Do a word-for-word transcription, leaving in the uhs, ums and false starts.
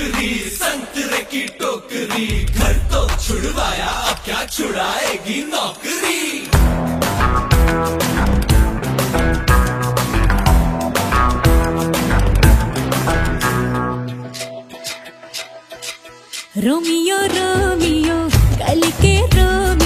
नौकरी, संतरे की टोकरी, घर तो छुड़वाया अब क्या छुड़ाएगी नौकरी। रोमियो रोमियो कल के रोमियो